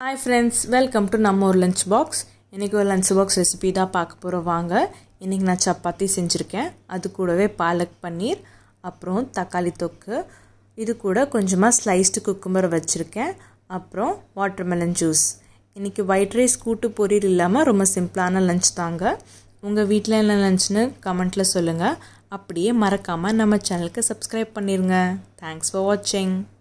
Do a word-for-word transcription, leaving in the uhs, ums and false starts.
Hi friends, welcome to நம்ம ஒரு lunch box. இன்னைக்கு ஒரு lunch box ரெசிபி தான் பார்க்க போறோம் வாங்க. இன்னைக்கு நான் சப்பாத்தி செஞ்சிருக்கேன். அது கூடவே பாலக் பன்னீர், அப்புறம் தக்காளி தொக்கு, இது கூட கொஞ்சமா ஸ்லைஸ்டு குக்கும்பர் வச்சிருக்கேன். அப்புறம் வாட்டர்மெலன் ஜூஸ். இன்னைக்கு ஒயிட் ரைஸ் கூட்டு பொரியல் இல்லாம ரொம்ப சிம்பிளான லஞ்ச் தாங்க. உங்க வீட்ல என்ன லஞ்ச்னு கமெண்ட்ல சொல்லுங்க. அப்படியே மறக்காம நம்ம சேனலுக்கு Subscribe பண்ணிருங்க. Thanks for watching.